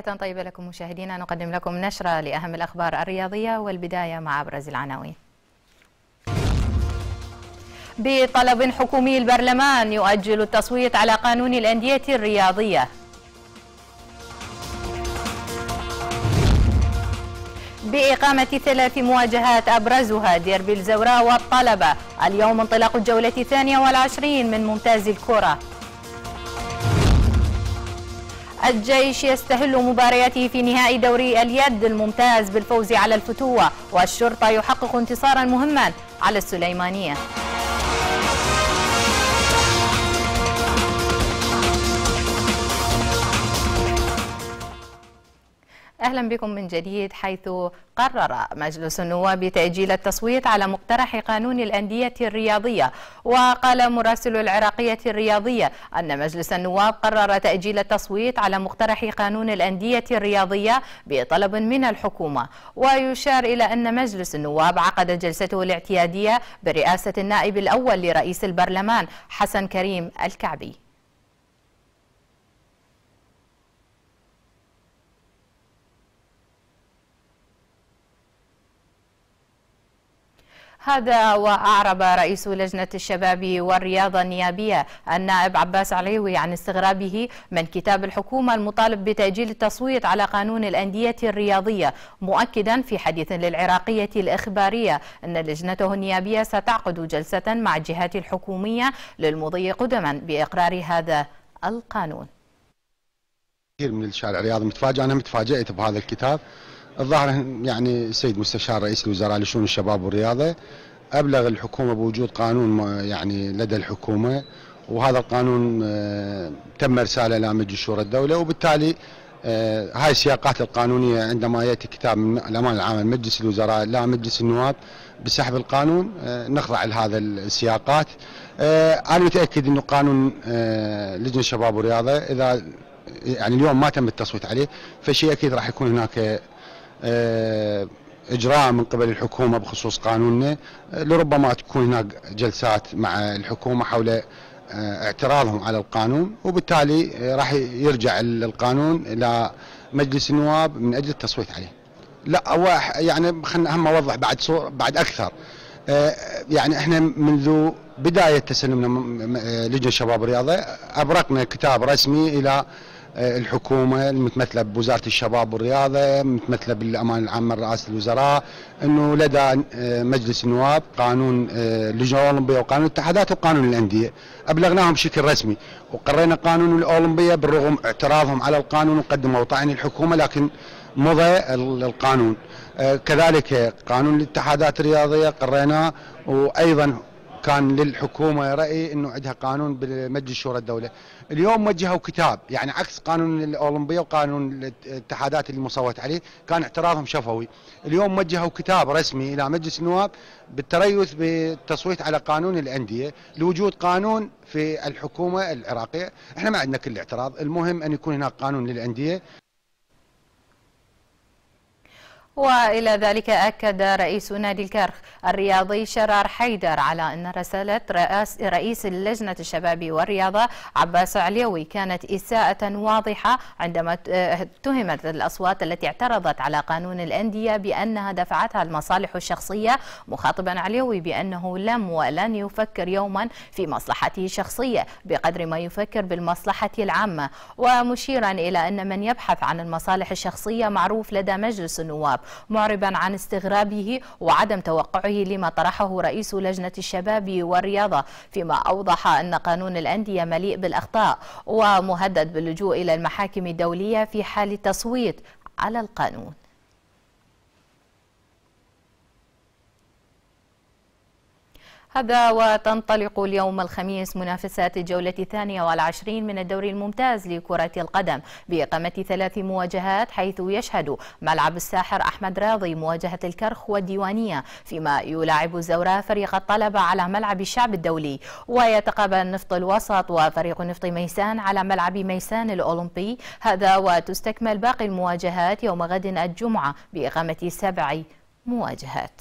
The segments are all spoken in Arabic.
طيبة لكم مشاهدينا، نقدم لكم نشرة لأهم الأخبار الرياضية، والبداية مع أبرز العناوين. بطلب حكومي البرلمان يؤجل التصويت على قانون الأندية الرياضية. بإقامة 3 مواجهات أبرزها ديربي الزوراء والطلبة. اليوم انطلاق الجولة 22 من ممتاز الكرة. الجيش يستهل مبارياته في نهائي دوري اليد الممتاز بالفوز على الفتوة، والشرطة يحقق انتصارا مهما على السليمانية. أهلا بكم من جديد. حيث قرر مجلس النواب تأجيل التصويت على مقترح قانون الأندية الرياضية، وقال مراسل العراقية الرياضية أن مجلس النواب قرر تأجيل التصويت على مقترح قانون الأندية الرياضية بطلب من الحكومة. ويشار إلى أن مجلس النواب عقد جلسته الاعتيادية برئاسة النائب الأول لرئيس البرلمان حسن كريم الكعبي. هذا وأعرب رئيس لجنة الشباب والرياضة النيابية النائب عباس عليوي عن استغرابه من كتاب الحكومة المطالب بتأجيل التصويت على قانون الأندية الرياضية، مؤكدا في حديث للعراقية الإخبارية أن لجنته النيابية ستعقد جلسة مع الجهات الحكومية للمضي قدما بإقرار هذا القانون. كثير من الشارع الرياضي متفاجئ، أنا متفاجئت بهذا الكتاب. الظاهر يعني السيد مستشار رئيس الوزراء لشؤون الشباب والرياضة أبلغ الحكومة بوجود قانون يعني لدى الحكومة، وهذا القانون تم إرساله إلى مجلس شورى الدولة، وبالتالي هاي السياقات القانونية عندما يأتي كتاب من الأمانة العامة لمجلس الوزراء إلى مجلس النواب بسحب القانون نخضع لهذا السياقات. أنا متأكد أنه قانون لجنة الشباب والرياضة إذا يعني اليوم ما تم التصويت عليه فشيء أكيد راح يكون هناك إجراء من قبل الحكومة بخصوص قانوننا، لربما تكون هناك جلسات مع الحكومة حول اعتراضهم على القانون، وبالتالي راح يرجع القانون إلى مجلس النواب من أجل التصويت عليه. لا هو يعني خلينا أهم أوضح بعد أكثر. يعني احنا منذ بداية تسلمنا لجنة الشباب والرياضة أبرقنا كتاب رسمي إلى الحكومة المتمثلة بوزارة الشباب والرياضة، متمثلة بالأمانة العامة لرئاسة الوزراء، أنه لدى مجلس النواب قانون اللجنة الأولمبية وقانون الاتحادات وقانون الأندية. أبلغناهم بشكل رسمي وقرينا قانون الأولمبية بالرغم اعتراضهم على القانون وقدموا طعن الحكومة، لكن مضى القانون. كذلك قانون الاتحادات الرياضية قريناه، وأيضا كان للحكومة رأي أنه عندها قانون بمجلس شورى الدولة. اليوم وجهوا كتاب يعني عكس قانون الأولمبية وقانون الاتحادات اللي مصوت عليه، كان اعتراضهم شفوي. اليوم وجهوا كتاب رسمي إلى مجلس النواب بالتريث بالتصويت على قانون الأندية لوجود قانون في الحكومة العراقية. احنا ما عندنا كل اعتراض، المهم أن يكون هناك قانون للأندية. وإلى ذلك أكد رئيس نادي الكرخ الرياضي شرار حيدر على أن رسالة رئيس لجنة الشباب والرياضة عباس عليوي كانت إساءة واضحة عندما اتهمت الأصوات التي اعترضت على قانون الأندية بأنها دفعتها المصالح الشخصية، مخاطبا عليوي بأنه لم ولن يفكر يوما في مصلحته الشخصية بقدر ما يفكر بالمصلحة العامة، ومشيرا إلى أن من يبحث عن المصالح الشخصية معروف لدى مجلس النواب، معربا عن استغرابه وعدم توقعه لما طرحه رئيس لجنة الشباب والرياضة، فيما أوضح أن قانون الأندية مليء بالأخطاء ومهدد باللجوء إلى المحاكم الدولية في حال التصويت على القانون. هذا وتنطلق اليوم الخميس منافسات الجولة 22 من الدوري الممتاز لكرة القدم بإقامة 3 مواجهات، حيث يشهد ملعب الساحر أحمد راضي مواجهة الكرخ والديوانية، فيما يلاعب الزوراء فريق الطلبة على ملعب الشعب الدولي، ويتقابل نفط الوسط وفريق نفط ميسان على ملعب ميسان الأولمبي. هذا وتستكمل باقي المواجهات يوم غد الجمعة بإقامة 7 مواجهات.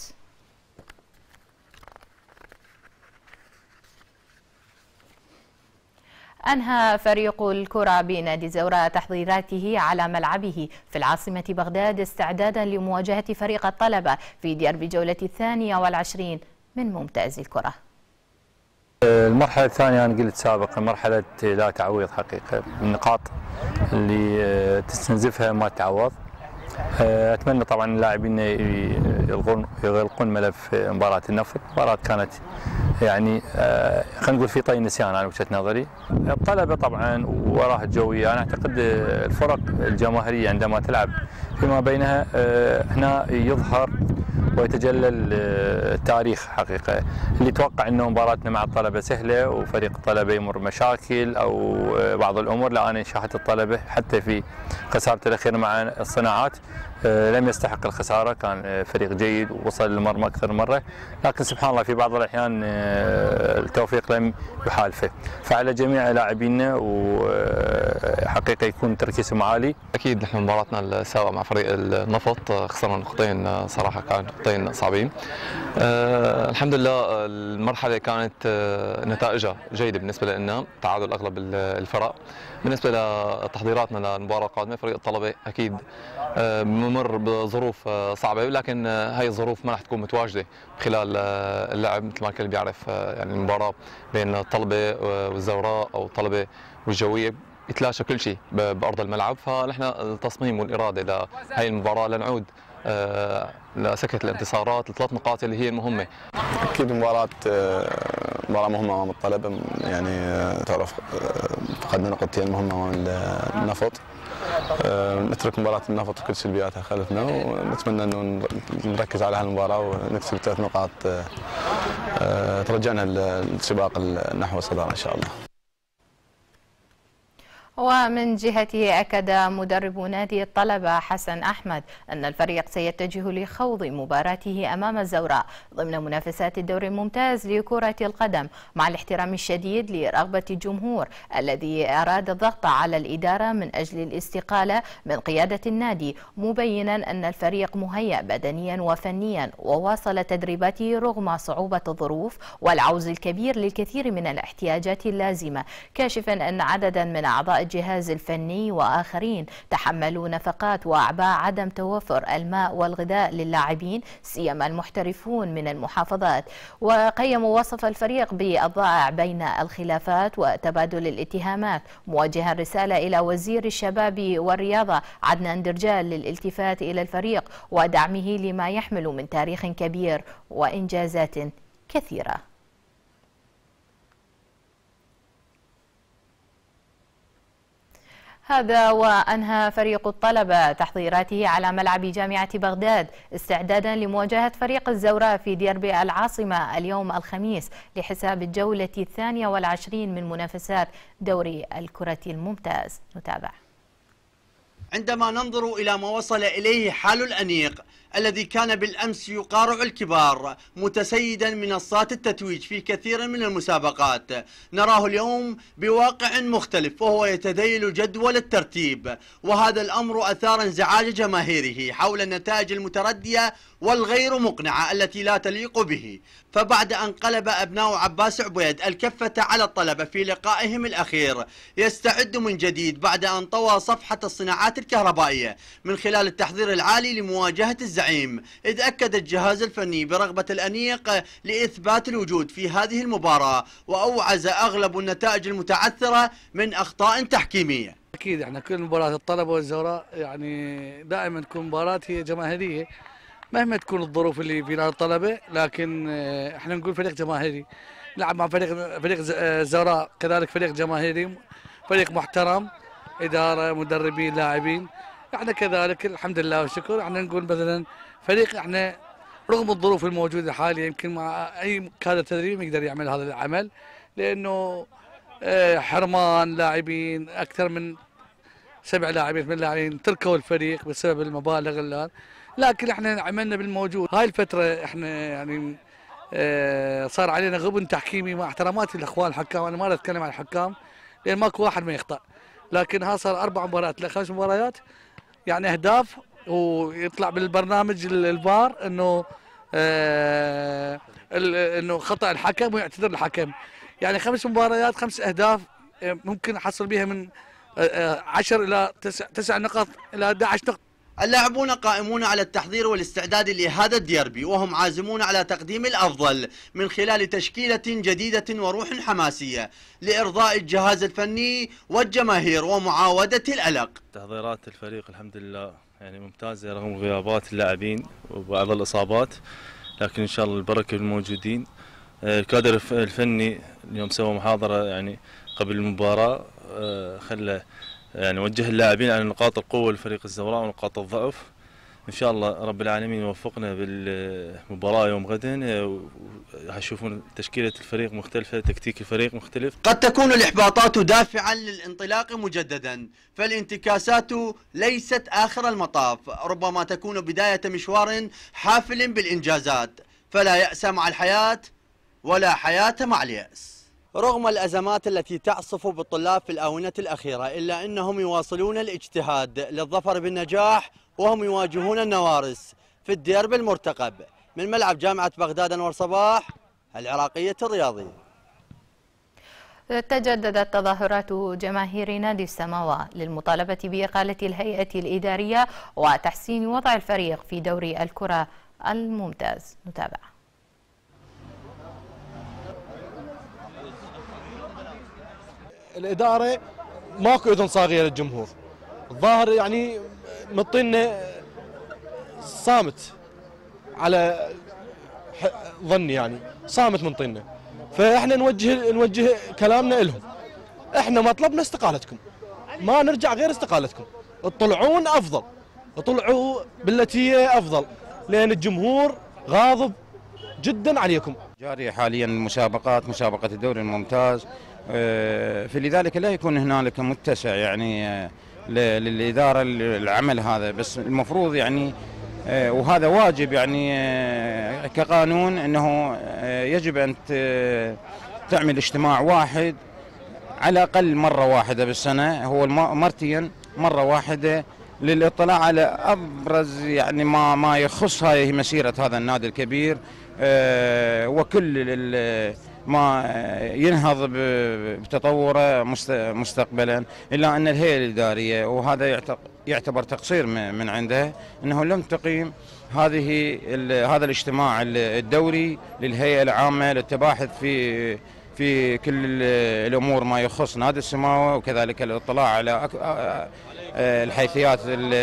أنهى فريق الكرة بنادي الزوراء تحضيراته على ملعبه في العاصمة بغداد استعدادا لمواجهة فريق الطلبة في ديربي جولة 22 من ممتاز الكرة. المرحلة الثانية أنا قلت سابقا مرحلة لا تعويض حقيقة، النقاط اللي تستنزفها ما تعوض. أتمنى طبعا اللاعبين يغلقون ملف مباراة النفط. المباراة كانت يعني خلينا نقول في طي نسيان على وجهة نظري. الطلبة طبعا وراها الجوية، أنا أعتقد الفرق الجماهيرية عندما تلعب فيما بينها هنا يظهر ويتجلى التاريخ حقيقة. اللي يتوقع أنه مباراتنا مع الطلبة سهلة وفريق الطلبة يمر مشاكل أو بعض الأمور، لا، أنا شاهدت الطلبة حتى في خسارته الأخيرة مع الصناعات لم يستحق الخسارة، كان فريق جيد ووصل للمرمى أكثر من مرة، لكن سبحان الله في بعض الأحيان التوفيق لم يحالفه. فعلى جميع لاعبينا وحقيقة يكون تركيزهم عالي. أكيد نحن مباراتنا السابقة مع فريق النفط خسرنا نقطتين، صراحة كانوا نقطتين صعبين. الحمد لله المرحلة كانت نتائجها جيدة بالنسبة لنا، تعادل أغلب الفرق. بالنسبة لتحضيراتنا للمباراة القادمة فريق الطلبة أكيد ممر بظروف صعبة، لكن هاي الظروف ما راح تكون متواجدة خلال اللعب. مثل ما الكل بيعرف يعني المباراة بين الطلبة والزوراء أو الطلبة والجوية يتلاشى كل شيء بأرض الملعب، فنحن التصميم والإرادة لهي المباراة لنعود لسكة الانتصارات، الثلاث نقاط اللي هي المهمة. أكيد مباراة مهمة أمام الطلبة، يعني تعرف فقدنا نقطتين مهمة أمام النفط. نترك مباراة النفط وكل سلبياتها خلفنا، ونتمنى أنه نركز على هالمباراة ونكسب 3 نقاط ترجعنا السباق نحو الصدارة إن شاء الله. ومن جهته أكد مدرب نادي الطلبة حسن أحمد أن الفريق سيتجه لخوض مباراته أمام الزوراء ضمن منافسات الدوري الممتاز لكرة القدم، مع الاحترام الشديد لرغبة الجمهور الذي أراد الضغط على الإدارة من أجل الاستقالة من قيادة النادي، مبينا أن الفريق مهيأ بدنيا وفنيا وواصل تدريباته رغم صعوبة الظروف والعوز الكبير للكثير من الاحتياجات اللازمة، كاشفا أن عددا من أعضاء الجهاز الفني وآخرين تحملوا نفقات وأعباء عدم توفر الماء والغذاء للاعبين سيما المحترفون من المحافظات. وقيموا وصف الفريق بالضائع بين الخلافات وتبادل الاتهامات، موجها رسالة إلى وزير الشباب والرياضة عدنان درجال للالتفات إلى الفريق ودعمه لما يحمل من تاريخ كبير وإنجازات كثيرة. هذا وأنهى فريق الطلبة تحضيراته على ملعب جامعة بغداد استعدادا لمواجهة فريق الزوراء في ديربي العاصمة اليوم الخميس لحساب الجولة 22 من منافسات دوري الكرة الممتاز. نتابع. عندما ننظر إلى ما وصل إليه حال الأنيق الذي كان بالأمس يقارع الكبار متسيدا منصات التتويج في كثير من المسابقات، نراه اليوم بواقع مختلف وهو يتذيل جدول الترتيب، وهذا الأمر أثار انزعاج جماهيره حول النتائج المتردية والغير مقنعة التي لا تليق به. فبعد أن قلب أبناء عباس عبيد الكفة على الطلبة في لقائهم الأخير يستعد من جديد بعد أن طوى صفحة الصناعات الكهربائية من خلال التحضير العالي لمواجهة الزعيم، إذ أكد الجهاز الفني برغبة الأنيق لإثبات الوجود في هذه المباراة، وأوعز أغلب النتائج المتعثرة من أخطاء تحكيمية. أكيد احنا كل مباراة الطلبة والزوراء يعني دائما تكون مباراة هي جماهيرية مهما تكون الظروف اللي في نادي الطلبة، لكن احنا نقول فريق جماهيري نلعب مع فريق الزوراء كذلك فريق جماهيري، فريق محترم، إدارة، مدربين، لاعبين. احنا كذلك الحمد لله والشكر. احنا نقول مثلا فريق احنا رغم الظروف الموجودة حاليا يمكن مع أي كادر تدريب يقدر يعمل هذا العمل، لأنه حرمان لاعبين أكثر من 7 لاعبين 8 لاعبين تركوا الفريق بسبب المبالغ الآن، لكن احنا عملنا بالموجود. هاي الفترة احنا يعني صار علينا غبن تحكيمي مع احتراماتي للاخوان الحكام، انا ما اتكلم عن الحكام لان ماكو واحد ما يخطأ، لكن ها صار 4 مباريات ل 5 مباريات يعني اهداف، ويطلع بالبرنامج الفار انه خطأ الحكم ويعتذر الحكم، يعني 5 مباريات 5 اهداف ممكن احصل بها من 10 الى 9 نقاط الى 11 نقطه. اللاعبون قائمون على التحضير والاستعداد لهذا الديربي، وهم عازمون على تقديم الأفضل من خلال تشكيلة جديدة وروح حماسية لإرضاء الجهاز الفني والجماهير ومعاودة الألق. تحضيرات الفريق الحمد لله يعني ممتازة رغم غيابات اللاعبين وبعض الإصابات، لكن إن شاء الله البركة الموجودين. الكادر الفني اليوم سوى محاضرة يعني قبل المباراة، خلى يعني وجه اللاعبين على نقاط القوة لفريق الزوراء ونقاط الضعف. إن شاء الله رب العالمين يوفقنا بالمباراة يوم غدا، هتشوفون تشكيلة الفريق مختلفة، تكتيك الفريق مختلف. قد تكون الإحباطات دافعا للانطلاق مجددا، فالانتكاسات ليست آخر المطاف، ربما تكون بداية مشوار حافل بالإنجازات، فلا يأس مع الحياة ولا حياة مع اليأس. رغم الأزمات التي تعصف بالطلاب في الآونة الأخيرة، إلا أنهم يواصلون الاجتهاد للظفر بالنجاح، وهم يواجهون النوارس في الديرب المرتقب. من ملعب جامعة بغداد، أنور صباح، العراقية الرياضية. تجددت تظاهرات جماهير نادي السماوة للمطالبة بإقالة الهيئة الإدارية وتحسين وضع الفريق في دوري الكرة الممتاز. نتابع. الإدارة ماكو إذن صاغية للجمهور، الظاهر يعني مطينا صامت على ظني، يعني صامت منطينا، فاحنا نوجه كلامنا لهم. احنا مطلبنا استقالتكم، ما نرجع غير استقالتكم، تطلعون افضل، طلعوا بالتي هي افضل، لان الجمهور غاضب جدا عليكم. جاري حاليا مسابقات، مسابقة الدوري الممتاز، فلذلك لا يكون هنالك متسع يعني للإدارة العمل هذا، بس المفروض يعني وهذا واجب يعني كقانون أنه يجب أن تعمل اجتماع واحد على الأقل مرة واحدة بالسنة، هو مرتين مرة واحدة، للاطلاع على أبرز يعني ما يخص هذه مسيرة هذا النادي الكبير، وكل ما ينهض بتطوره مستقبلا. إلا أن الهيئة الإدارية، وهذا يعتبر تقصير من عندها، أنه لم تقيم هذا الاجتماع الدوري للهيئة العامة للتباحث في كل الأمور ما يخص نادي السماوة، وكذلك الاطلاع على الحيثيات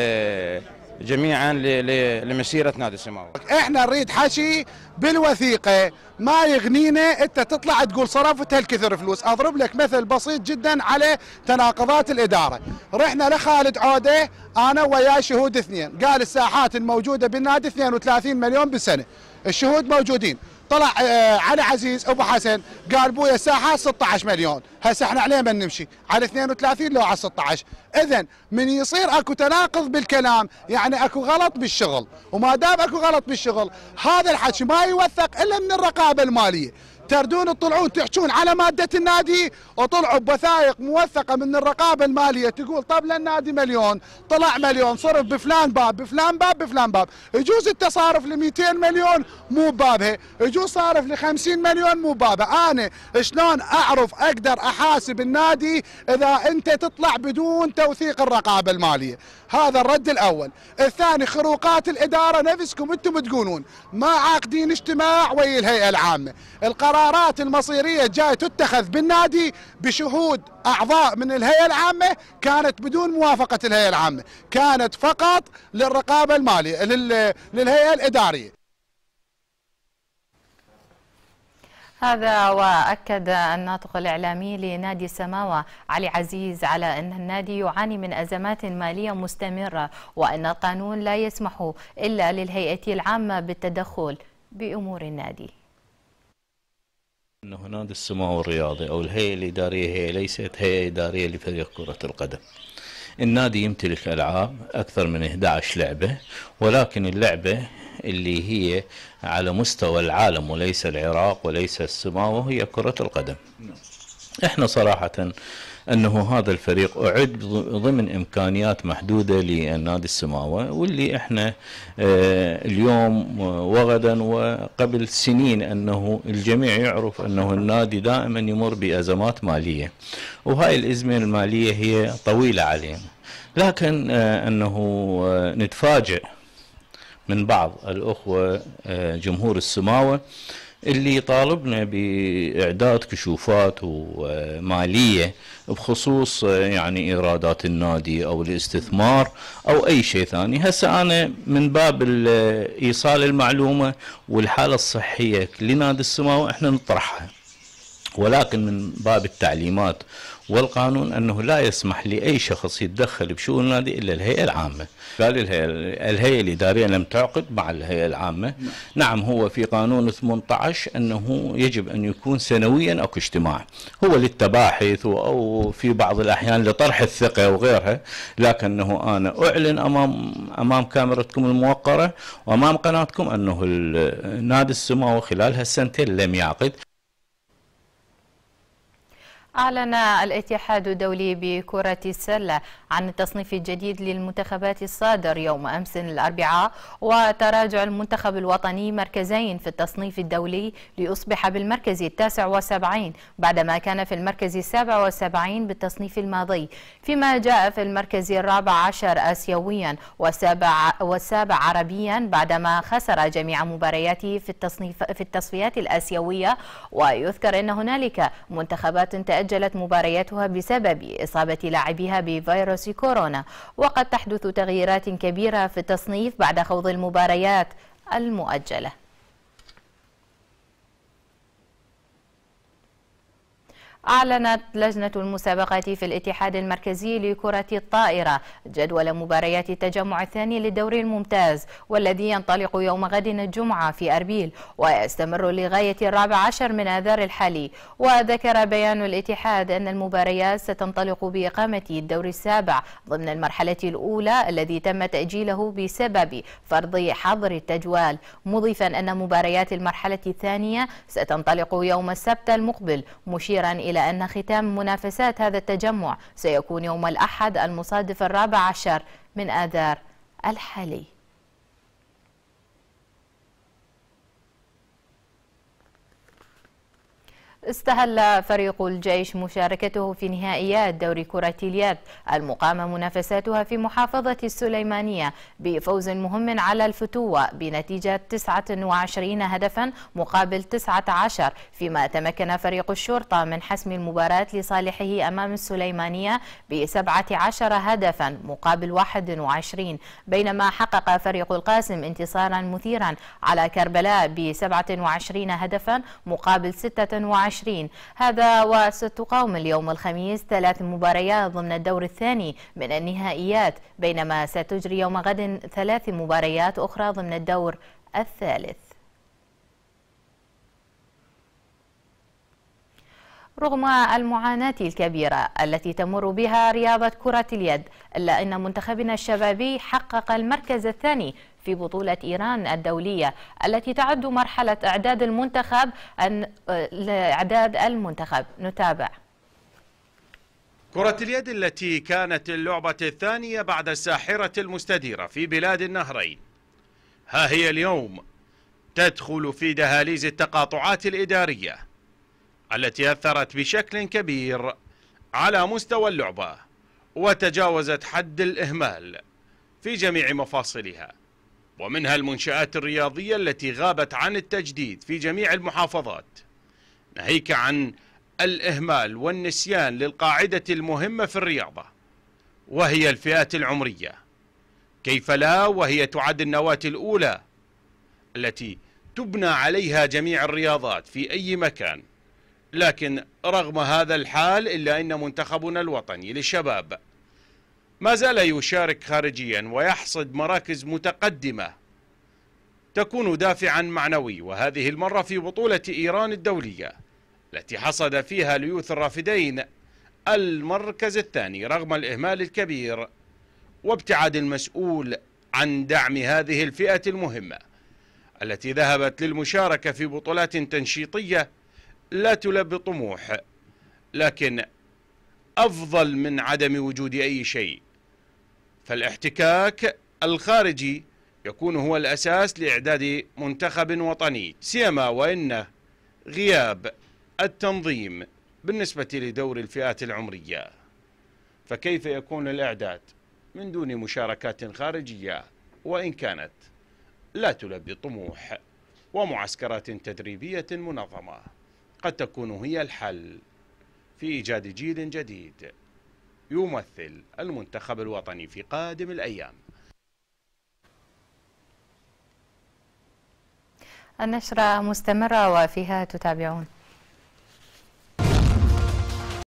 جميعا لمسيرة نادي السماوة. احنا نريد حكي بالوثيقة، ما يغنينا انت تطلع تقول صرفت هالكثر فلوس. اضرب لك مثل بسيط جدا على تناقضات الادارة. رحنا لخالد عودة انا وياه شهود اثنين، قال الساحات الموجودة بالنادي 32 مليون بالسنة، الشهود موجودين. طلع علي عزيز ابو حسن قال بويا الساحات 16 مليون، هسه احنا عليه من نمشي على 32 لو على 16. اذا من يصير اكو تناقض بالكلام يعني اكو غلط بالشغل، وما دام اكو غلط بالشغل هذا الحكي ما يوثق الا من الرقابه الماليه. تردون تطلعون تحجون على ماده النادي، وطلعوا بوثائق موثقه من الرقابه الماليه تقول طب للنادي مليون، طلع مليون، صرف بفلان باب بفلان باب بفلان باب. يجوز التصارف ل 200 مليون مو بابها، يجوز صارف ل 50 مليون مو بابها. انا شلون اعرف اقدر احاسب النادي اذا انت تطلع بدون توثيق الرقابه الماليه؟ هذا الرد الاول. الثاني خروقات الاداره نفسكم انتم تقولون ما عاقدين اجتماع ويا الهيئه العامه، القرارات المصيريه جايه تتخذ بالنادي بشهود اعضاء من الهيئه العامه كانت بدون موافقه الهيئه العامه، كانت فقط للرقابه الماليه للهيئه الاداريه. هذا وأكد الناطق الإعلامي لنادي السماوة علي عزيز على أن النادي يعاني من أزمات مالية مستمرة، وأن القانون لا يسمح إلا للهيئة العامة بالتدخل بأمور النادي. أنه نادي السماوة الرياضي أو الهيئة الإدارية هي ليست هيئة إدارية لفريق كرة القدم. النادي يمتلك ألعاب أكثر من 11 لعبة، ولكن اللعبة اللي هي على مستوى العالم وليس العراق وليس السماوة هي كرة القدم. احنا صراحة أنه هذا الفريق أعد ضمن إمكانيات محدودة للنادي السماوة، واللي إحنا اليوم وغدا وقبل سنين أنه الجميع يعرف أنه النادي دائما يمر بأزمات مالية، وهاي الأزمة المالية هي طويلة علينا، لكن أنه نتفاجئ من بعض الأخوة جمهور السماوة اللي طالبنا بإعداد كشوفات ومالية بخصوص يعني إيرادات النادي أو الاستثمار أو أي شيء ثاني. هسه أنا من باب إيصال المعلومة والحالة الصحية لنادي السماوة إحنا نطرحها، ولكن من باب التعليمات والقانون أنه لا يسمح لأي شخص يتدخل بشؤون النادي إلا الهيئة العامة. قال الهيئة الإدارية لم تعقد مع الهيئة العامة. نعم هو في قانون 18 أنه يجب أن يكون سنويا أو اجتماع، هو للتباحث أو في بعض الأحيان لطرح الثقة وغيرها، لكنه أنا أعلن أمام كاميرتكم الموقرة وأمام قناتكم أنه النادي السماوة خلال هالسنتين لم يعقد. أعلن الاتحاد الدولي بكرة السلة عن التصنيف الجديد للمنتخبات الصادر يوم أمس الأربعاء، وتراجع المنتخب الوطني مركزين في التصنيف الدولي ليصبح بالمركز 79 بعدما كان في المركز 77 بالتصنيف الماضي، فيما جاء في المركز 14 آسيويا والسابع عربيا بعدما خسر جميع مبارياته في التصفيات الآسيوية. ويذكر أن هنالك منتخبات تأجلت مبارياتها بسبب إصابة لاعبيها بفيروس كورونا، وقد تحدث تغييرات كبيرة في التصنيف بعد خوض المباريات المؤجلة. أعلنت لجنة المسابقات في الاتحاد المركزي لكرة الطائرة جدول مباريات التجمع الثاني للدوري الممتاز، والذي ينطلق يوم غد الجمعة في أربيل ويستمر لغاية 14 من آذار الحالي. وذكر بيان الاتحاد أن المباريات ستنطلق بإقامة الدور السابع ضمن المرحلة الأولى الذي تم تأجيله بسبب فرض حظر التجوال، مضيفا أن مباريات المرحلة الثانية ستنطلق يوم السبت المقبل، مشيرا إلى أن ختام منافسات هذا التجمع سيكون يوم الأحد المصادف 14 من آذار الحالي. استهل فريق الجيش مشاركته في نهائيات دوري كرة اليد المقام منافساتها في محافظة السليمانية بفوز مهم على الفتوة بنتيجة 29 هدفا مقابل 19، فيما تمكن فريق الشرطة من حسم المباراة لصالحه أمام السليمانية ب17 هدفا مقابل 21، بينما حقق فريق القاسم انتصارا مثيرا على كربلاء ب27 هدفا مقابل 26. هذا وستقام اليوم الخميس 3 مباريات ضمن الدور الثاني من النهائيات، بينما ستجري يوم غد 3 مباريات أخرى ضمن الدور الثالث. رغم المعاناة الكبيرة التي تمر بها رياضة كرة اليد، إلا أن منتخبنا الشبابي حقق المركز الثاني في بطولة إيران الدولية التي تعد مرحلة إعداد المنتخب. نتابع. كرة اليد التي كانت اللعبة الثانية بعد الساحرة المستديرة في بلاد النهرين، ها هي اليوم تدخل في دهاليز التقاطعات الإدارية التي أثرت بشكل كبير على مستوى اللعبة وتجاوزت حد الإهمال في جميع مفاصلها، ومنها المنشآت الرياضية التي غابت عن التجديد في جميع المحافظات، ناهيك عن الإهمال والنسيان للقاعدة المهمة في الرياضة وهي الفئات العمرية. كيف لا وهي تعد النواة الأولى التي تبنى عليها جميع الرياضات في أي مكان. لكن رغم هذا الحال إلا أن منتخبنا الوطني للشباب ما زال يشارك خارجيا ويحصد مراكز متقدمة تكون دافعا معنوي، وهذه المرة في بطولة إيران الدولية التي حصد فيها ليوث الرافدين المركز الثاني رغم الإهمال الكبير وابتعاد المسؤول عن دعم هذه الفئة المهمة التي ذهبت للمشاركة في بطولات تنشيطية لا تلبي طموح، لكن أفضل من عدم وجود أي شيء. فالاحتكاك الخارجي يكون هو الأساس لإعداد منتخب وطني، سيما وإن غياب التنظيم بالنسبة لدور الفئات العمرية. فكيف يكون الإعداد من دون مشاركات خارجية وإن كانت لا تلبي طموح، ومعسكرات تدريبية منظمة قد تكون هي الحل في إيجاد جيل جديد يمثل المنتخب الوطني في قادم الأيام. النشرة مستمرة وفيها تتابعون